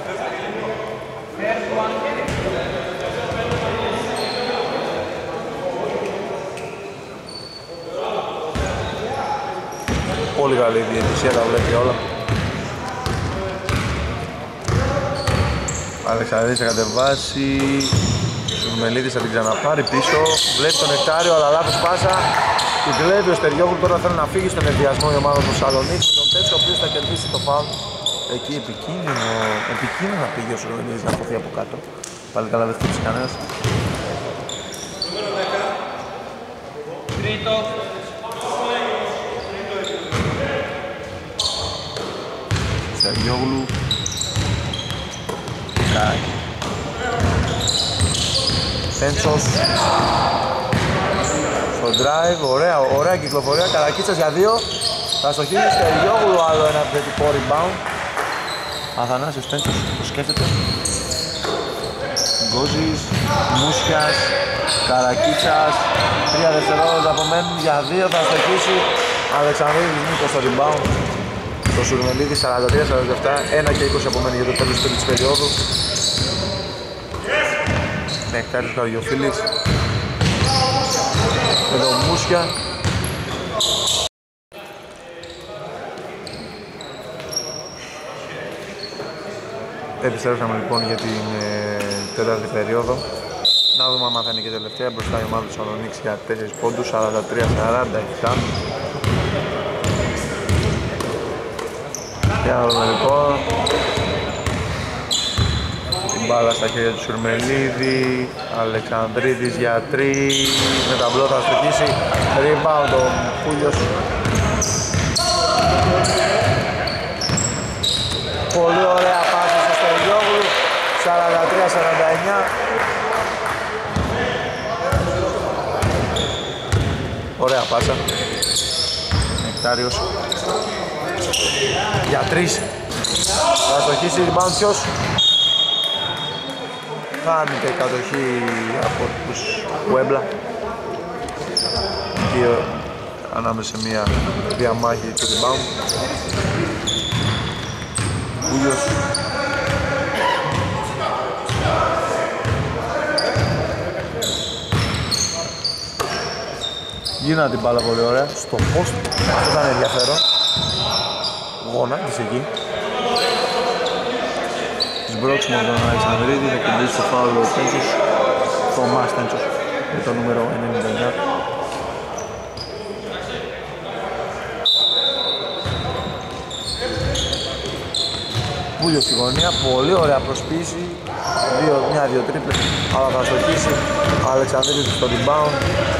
Πολύ καλή διαιτησία, τα βλέπει όλα. Αλεξανδρής θα κατεβάσει. Σουρμελίδης θα την ξαναπάρει πίσω. Βλέπει τον Νεκτάριο, αλλά λάθος πάσα. Την κλέβει ο Στεριόγλου, τώρα θέλει να φύγει στον ενδιασμό η ομάδα του Θεσσαλονίκη. Με τον Τέτσο, ο οποίος θα κερδίσει το φάουλ. Εκεί επικίνδυνα πήγε ο Σουρμελίδης να χωθεί από κάτω. Πάλι καλά δεν χτύπησε κανένας. Τρίτο. Στεριόγλου. Κάκι. Τέντσος. Στο drive, ωραία κυκλοφορία. Καρακίτσας για 2. Θα στοχίσει Στεριόγλου, άλλο ένα επιθετικό rebound. Αθανάσιος Τέντσος το σκέφτεται. Γκόζης, Μούσιας, Καρακίτσας. 3 δευτερόλεπτα απομένουν για 2. Θα στοχίσει Αλεξανδρίδης Νίκος στο rebound. Το Σουρμελίδη 43-47, 1 και 20 απομένει για το τέλος της περίοδου. Νεκτάριος Καρδιοφίλης με τον Μούσια. Επιστρέψαμε λοιπόν για την τέταρτη περίοδο. Να δούμε αν θα είναι και τελευταία. Μπροστά η ομάδα του Θεσσαλονίκης για 4 πόντους, 43-47. Για να δούμε λοιπόν. Την μπάλα στα χέρια του Σουρμελίδη. Αλεξανδρίδης για 3. Με ταμπλό θα στοχίσει. Rebound ο Πούλιος. Πολύ ωραία πάση στο Στεριόγλου. 43-49. Ωραία πάσα. Νεκτάριος για 3. Θα στοχίσει rebound ποιος. Χάνεται η κατοχή από τους Πουέμπλα. Δύο ανάμεσα σε μια διαμάχη του rebound. Πούλιος. Γίνα την μπάλα πολύ ωραία. Στο post. Αυτό θα είναι ενδιαφέρον. Γόνατις εκεί. Σμπρώξιμο τον Αλεξανδρίδη, θα κερδίσει το φάουλ ο Τέντσος. Θωμάς Τέντσος με το νούμερο 99. Πούλιος στη γωνία, πολύ ωραία προσποίηση. Μια-δύο τρίπλες, αλλά θα στοχίσει ο Αλεξανδρίδης στο rebound.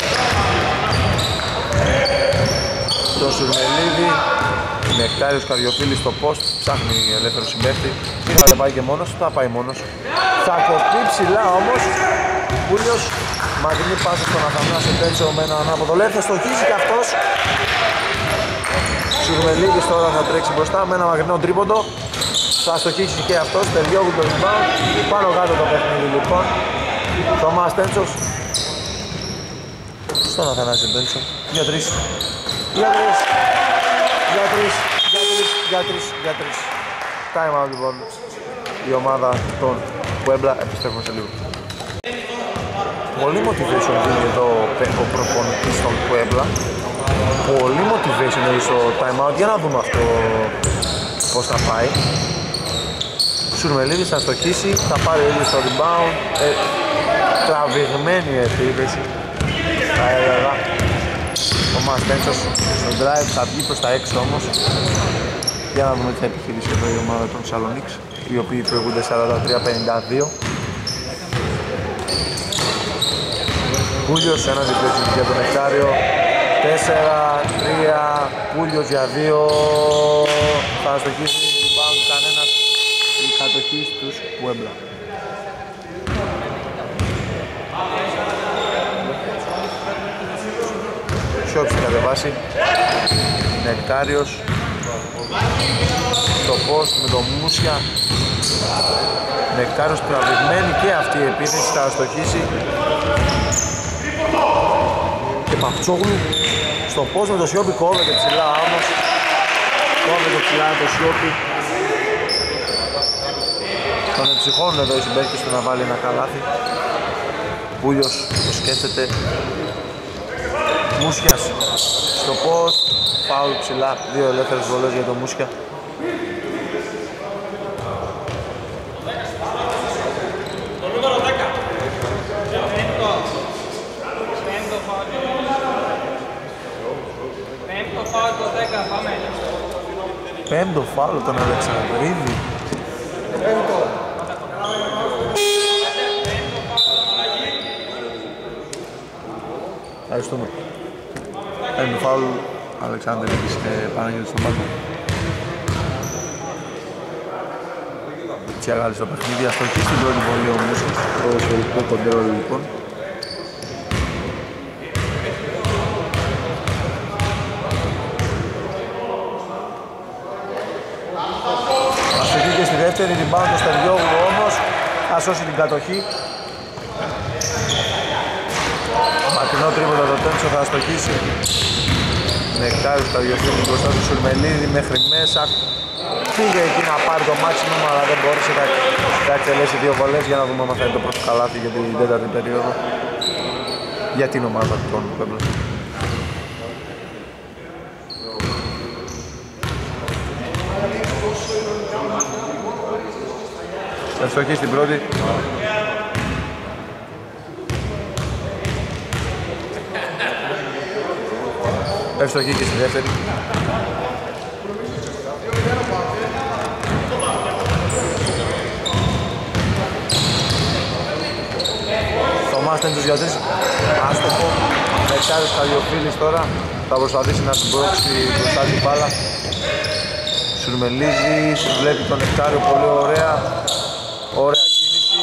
Το Σουρμελίδη. Νεκτάριος Καρδιοφίλης στο post, ψάχνει ελεύθερο συμπαίχτη. Θα πάει και μόνος, θα πάει μόνος. Θα κοπεί ψηλά όμως. Πούλιος, μακρινή πάση στον Αθανάσιο Τέντσο με έναν ανάποδο λεφτό, στοχίζει και αυτός. Σουρμελίδης τώρα θα τρέξει μπροστά με ένα μακρινό τρίποντο. Θα στοχίσει και αυτός, τελειώνουν το rebound. Πάνω κάτω το παιχνίδι λοιπόν. Θωμάς Τέντσος. Στον Αθανάση Τέντσο. Για τρεις. Time out λοιπόν. Η ομάδα των Puebla, επιστρέφουμε σε λίγο. Πολύ motivation δίνει εδώ ο προπονητής των Puebla. Πολύ motivation έχει στο time out. Για να δούμε αυτό πώς θα πάει. Σουρμελίδης θα στοχίσει, θα πάρει ο ίδιος στο rebound. Τραβηγμένη επίθεση. Θα έλεγα. Ο Μας Τέντσος στο drive θα βγει προς τα έξω όμως. Για να δούμε τι θα επιχειρήσει εδώ η ομάδα των Salonix, οι οποίοι προηγούνται 43-52. Πούλιος ένα διπλό για τον Νεκτάριο. 4-3, Πούλιος για 2. Θα στοχίσει rebound κανένας. Η κατοχή στους Puebla. Σιόψη κατεβάσει. Νεκτάριος στο post με τον Μούσια. Νεκτάριος τραβηγμένη και αυτή η επίθεση θα στοχίσει. Και Παπτσόγλου στο post με το Σιόπι, κόβεται ψηλά όμως. Κόβεται ψηλά το Σιόπι. Τον εψυχώνουν εδώ οι συμπαίκτες του να βάλει ένα καλάθι. Πούλιος το σκέφτεται. Μούσιας στο post. Φάουλ ψηλά, 2 ελεύθερες βολές για το Μούσια. Πέμπτο φάουλ τον Αλεξανδρίδη. Ευχαριστούμε. Πέμπτο φάουλ Αλεξανδρίδης και Παναγιώτης στον πάγκο. Τσιαγάλη στο παιχνίδι, αστοχή στην πρώτη βολή ο Μούσος, το σφαιρικό κοντρόλ λοιπόν. Αστοχή και στη δεύτερη, rebound το Στεριόγλου όμως, θα σώσει την κατοχή. Μακρινό τρίποντο το Τέντσο θα αστοχίσει. Νεκτάριος θα διορθώσει μπροστά του Σουρμελίδη μέχρι μέσα. Πήγε εκεί να πάρει το maximum αλλά δεν μπόρεσε. Θα εκτελέσει 2 βολές για να δούμε αν θα είναι το πρώτο καλάθι για την τέταρτη περίοδο. Για την ομάδα των Puebla. Ευστοχή στην πρώτη. Ευστοχή και στη δεύτερη. Θωμάς Τέντσος για 3. Άστοχο. Νεκτάριος Καλιοφίλης τώρα. Θα προσπαθήσει να συμπρώξει μπροστά την μπάλα. Σουρμελίδης βλέπει τον Νεκτάριο πολύ ωραία. Ωραία κίνηση.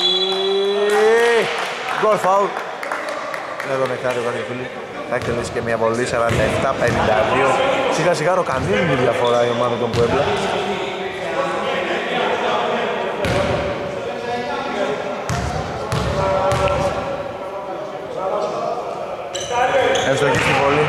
Γκολ φάουλ. Εδώ τον Νεκτάριο Καλιοφίλη. Θα εκτελέσει και μια βολή 47-52. Σιγά σιγά ροκανίζει τη διαφορά η ομάδα των Puebla. Ευστοχή στη βολή.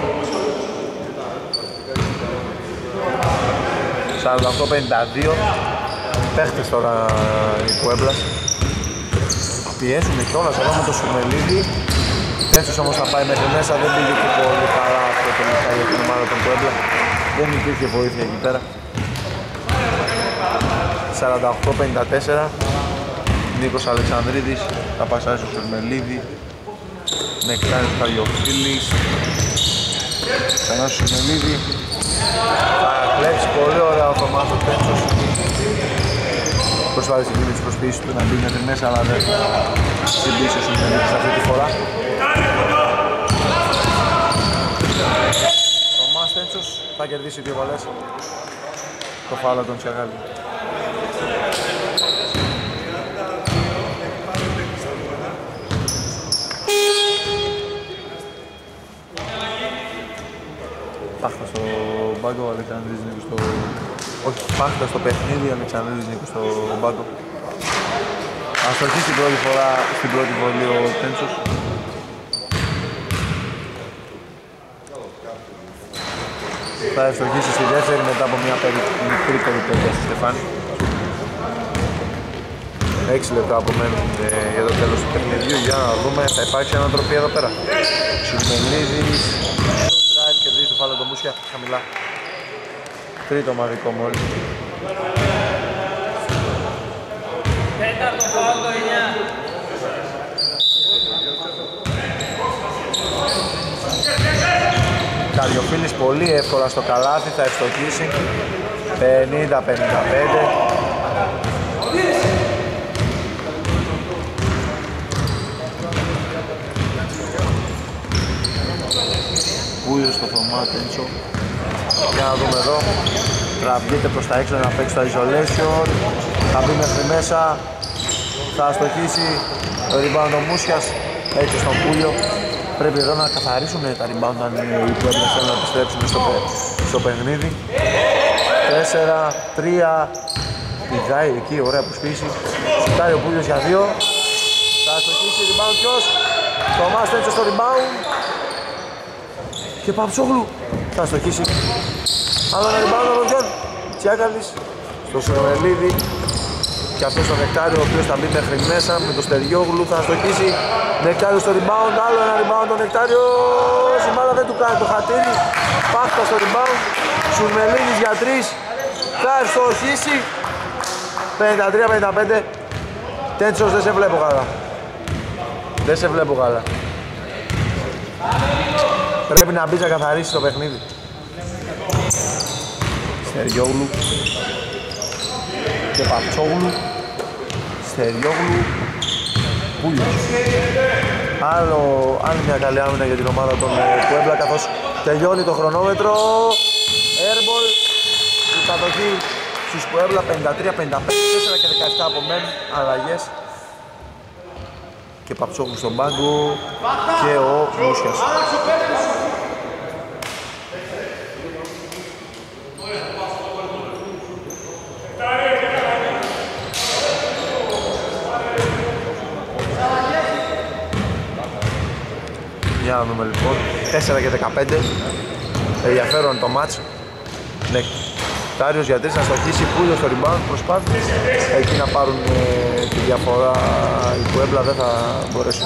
48-52. Παίχτες τώρα οι Puebla. Πιέζουν κιόλας εδώ με το Σουρμελίδη. Τέντσος όμως θα πάει μέχρι μέσα, δεν πήγε και πολύ καλά αυτό τελικά για την ομάδα των Puebla. Δεν υπήρχε βοήθεια εκεί πέρα. 48-54. Νίκος Αλεξανδρίδης θα πασάρει στο Σουρμελίδη. Νεκτάριος Καλιοφίλης. Ξανά στο Σουρμελίδη. Θα κλέψει πολύ ωραία ο Θωμάς ο Τέντσος. Προσπάθησε εκείνη τις προσποιήσεις του να μπει μέχρι μέσα, αλλά δεν συμπίσει ο Σουρμελίδης αυτή τη φορά. Θωμάς Τέντσος θα κερδίσει 2 βολές. Το φάουλ τον Τσιαγάλη. Πάχτα στο μπάγκο, ο Αλεξανδρής Νίκος στο... Όχι, Πάχτα στο παιχνίδι, ο Αλεξανδρής Νίκος στο μπάγκο. Αστοχή στην πρώτη φορά, στην πρώτη βολή ο Τέντσος. Θα ευστοχίσει στη δεύτερη μετά από μια μικρή περιπέτεια στη Στεφάνη. 6 λεπτά απομένουν για το τέλος του παιχνιδιού. Για να δούμε, θα υπάρξει ανατροπή εδώ πέρα. Σουρμελίδης στο drive και δει στο φάλο το Μούσια, χαμηλά. Τρίτο ομαδικό μόλις. Τέταρτο φάουλ το 9. Καριοφίλης πολύ εύκολα στο καλάθι, θα ευστοχίσει. 50-55. Πούλιος στο Θωμά, Τέντσο. Για να δούμε εδώ. Τραβιέται προς τα έξω να παίξει το isolation. Θα μπει μέχρι μέσα. Θα αστοχίσει το rebound ο Μούσιας. Έτσι στον Πούλιο. Πρέπει εδώ να καθαρίσουν τα rebound αν οι Puebla θέλουν να επιστρέψουν στο παιχνίδι. 4-3. Πηδάει εκεί, ωραία προσπίση. Σουτάρει ο Πούλιος για 2. Θα αστοχίσει rebound ποιος? Θωμάς Τέντσο στο rebound. Και Παψόγλου θα αστοχίσει. Άλλο ένα rebound από ποιον? Τσιάκαλης στο Σουρμελίδη. Και αυτός ο Νεκτάριο ο οποίος θα μπει μέχρι μέσα με το Στεριόγλου, θα αστοχίσει. Νεκτάριο στο rebound, άλλο ένα rebound το Νεκτάριο. Η μπάλα δεν του κάνει το χατήρι. Πάχτα στο rebound. Σουρμελίδης για 3. Θα αστοχίσει. 53-55. Τέντσος, δεν σε βλέπω καλά. Δεν σε βλέπω καλά. Πρέπει να μπεις να καθαρίσεις το παιχνίδι. Στεριόγλου και Παπτσόγλου. Στεριόγλου, Πούλιος. Άλλη μια καλή άμυνα για την ομάδα των Puebla καθώς τελειώνει το χρονόμετρο. Airball, η κατοχή στους Puebla 53-55, 4 και 17 απομένουν, αλλαγές. Και Παπτσόγλου στον πάγκο και ο Μούσιας. Για να δούμε λοιπόν, 4 και 15, ενδιαφέρον το μάτς. Νεκτάριος για 3, να στοχίσει, Πούλιος στο rebound, προσπάθει εκεί να πάρουν τη διαφορά, η Puebla δεν θα μπορέσουν.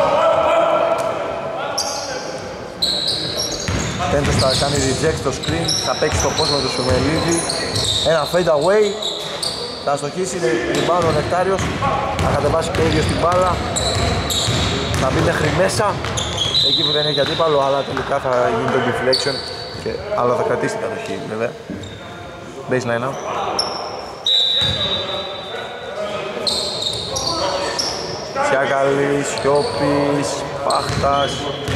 Τέντος θα κάνει reject το screen, θα παίξει το post με το Σουρμελίδη, ένα fade away, θα στοχίσει, rebound ο Νεκτάριος, θα κατεβάσει και ο ίδιος την μπάλα, θα μπει μέχρι μέσα. Εκεί που δεν έχει αντίπαλο, αλλά τελικά θα γίνει το deflection και άλλο θα κρατήσει την κατοχή βέβαια. Baseline now. Τσιάκαλης, Σιώπης, Πάχτας.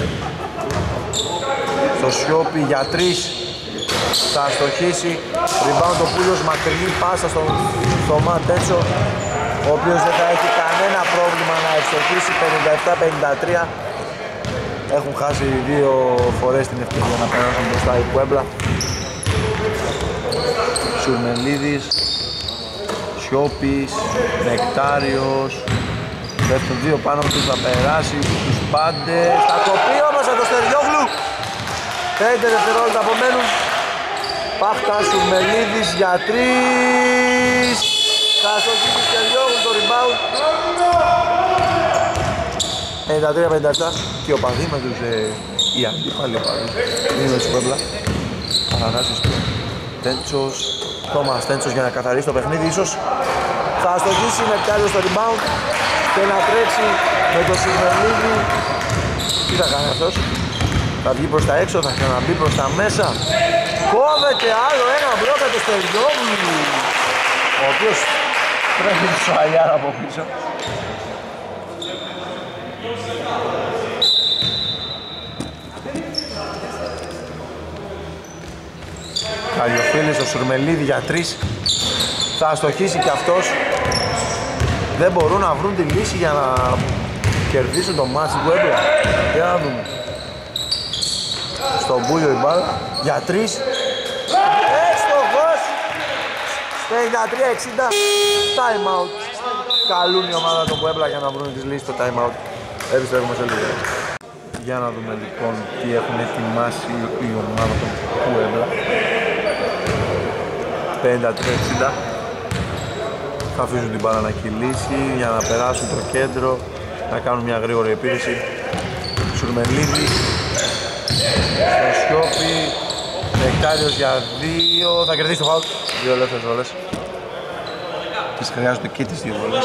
Στο Σιώπη για 3. Θα αστοχίσει. Rebound ο Πούλιος, μακρινή πάσα στον Θωμά Τέντσο, ο οποίος δεν θα έχει κανένα πρόβλημα να ευστοχίσει. 57-53. Έχουν χάσει 2 φορές την ευκαιρία να περάσουν μπροστά η Puebla. Σουρμελίδης, Σιώπης, Νεκτάριος. Δεύτερον 2 πάνω τους θα περάσει τους πάντες. Θα κοπεί όμως από το Στεριόγλου. 5 δευτερόλεπτα απομένουν. Πάχτα, Σουρμελίδης για 3. Θα αστοχίσει του Στεριόγλου το rebound. 53-57 και ο παδί με τους οι αντίπαλοι οπαδοί είναι της Puebla. Αθανάσιος Τέντσος, Τόμας Τέντσος για να καθαρίσει το παιχνίδι ίσως. Θα αστοχίσει με Νεκτάριο στο rebound και να τρέξει με το Σουρμελίδη. Τι θα κάνει αυτός? Θα βγει προς τα έξω, θα ξαναμπεί προς τα μέσα. Κόβεται άλλο ένα μπλοκ από το Στεριόγλου, ο οποίος τρέχει τη σφαλιάρα από πίσω. Καλιοφίλης, ο Σουρμελίδη για 3. Θα αστοχίσει και αυτός. Δεν μπορούν να βρουν τη λύση για να κερδίσουν το μάτς του Puebla. Για να δούμε. στον Μπούλιο η μπάλα για 3. Έστοχος! 53-60. Time out. Καλούν η ομάδα των Puebla για να βρουν τις λύσεις στο time out. Επιστρέφουμε σε λίγο. Για να δούμε λοιπόν τι έχουν ετοιμάσει η ομάδα των Puebla. 53-60. Θα αφήσουν την μπάλα να κυλήσει για να περάσουν το κέντρο, να κάνουν μια γρήγορη επίθεση. Σουρμελίδης στο Σιώπη, Νεκτάριος για 2, θα κερδίσει το φάουλ. 2 ελεύθερες βολές. Τις χρειάζονται και τις 2 βολές.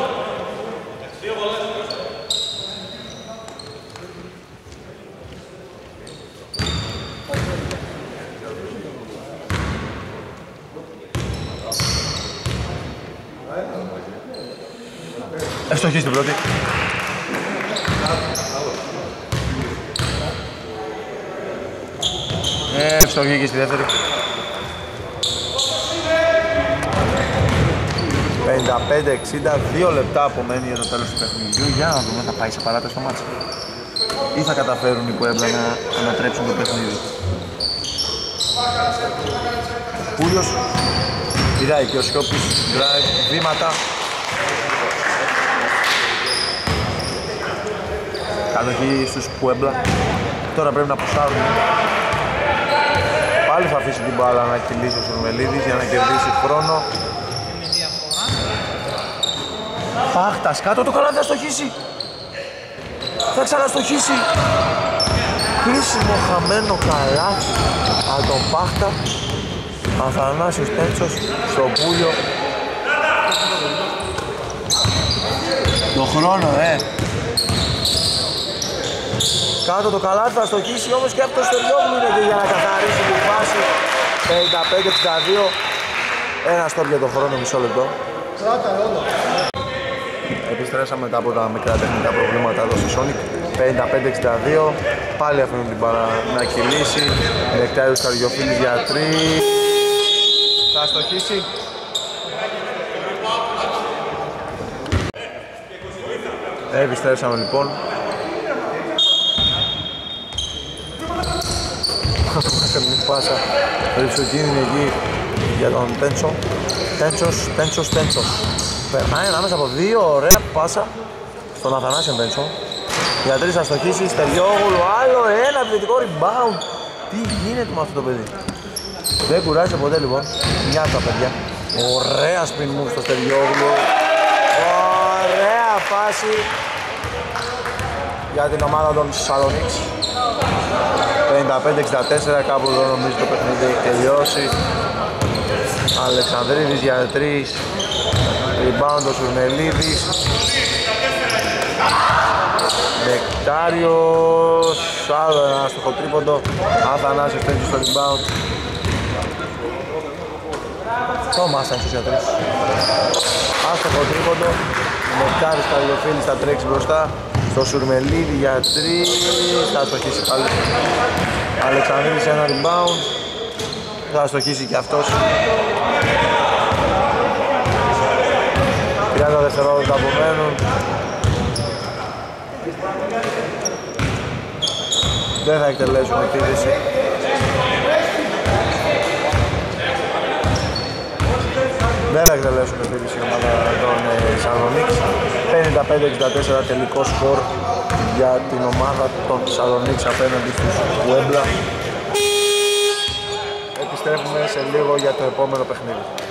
Ευστοχή στην πρώτη. Ευστοχή και στη δεύτερη. 55-60, 2 λεπτά απομένει για το τέλος του παιχνιδιού. Για να δούμε, θα πάει σε παράταση το μάτσο ή θα καταφέρουν οι Puebla να ανατρέψουν το παιχνίδι. Πούλιος, πηδάει και ο Σιώπης, drive, βήματα. Κατοχή στους Puebla. Τώρα πρέπει να πουσάρουν. Πάλι θα αφήσει την μπάλα να κυλήσει ο Σουρμελίδης για να κερδίσει χρόνο. Πάχτας κάτω, το καλάθι θα στοχίσει. Θα ξαναστοχίσει. Κρίσιμο χαμένο καλάθι από τον Πάχτα. Αθανάσιος Τέντσος στο Πούλιο. Το χρόνο, Κάτω το καλάθι θα στοχίσει, όμως και αυτός το Στοριόγλου είναι και για να καθαρίσει την φάση. 55-62. Ένα στόπ για τον χρόνο, μισό λεπτό. Επιστρέψαμε μετά από τα μικρά τεχνικά προβλήματα εδώ στη Sonic. 55-62. Πάλι αφήνουν την μπάλα να κυλήσει. Νεκτάριος Καριοφίλης για 3. Θα στοχίσει. Επιστρέψαμε λοιπόν. Μάσε μου πάσα ριψοκίνηνη εκεί για τον Τέντσο. Τέντσος. Περνάει ανάμεσα από 2, ωραία πάσα στον Αθανάσιο Τέντσο. Για 3 θα στοχίσει, Στεριόγλου, άλλο ένα επιθετικό rebound. Τι γίνεται με αυτό το παιδί. Δεν κουράζει ποτέ λοιπόν. Μια τα παιδιά. Ωραία spin move στο Στεριόγλου. Ωραία φάση για την ομάδα των Σαλονίξ. 55-64, κάπου εδώ νομίζω το παιχνίδι έχει τελειώσει. Αλεξανδρίδης για 3. Rebound ο Σουρμελίδης. Νεκτάριος. Άλλο ένα άστοχο τρίποντο. Αθανάσιος Τέντσος στο rebound. Το Μάστανσος για 3. Άστοχο τρίποντο. Νεκτάριος Καριοφίλης θα τρέξει μπροστά στο Σουρμελίδη για 3. Θα στοχίσει πάλι. Αλεξανδρίδης ένα rebound. Θα στοχίσει και αυτός. 30 δευτερόλεπτα απομένουν. Δεν θα εκτελέσουν επίθεση. Δεν θα εκτελέσουν επίθεση η ομάδα των Σαλονίξ. 55-64 τελικό σκορ για την ομάδα των Σαλονίξ απέναντι στους Puebla. Επιστρέφουμε σε λίγο για το επόμενο παιχνίδι.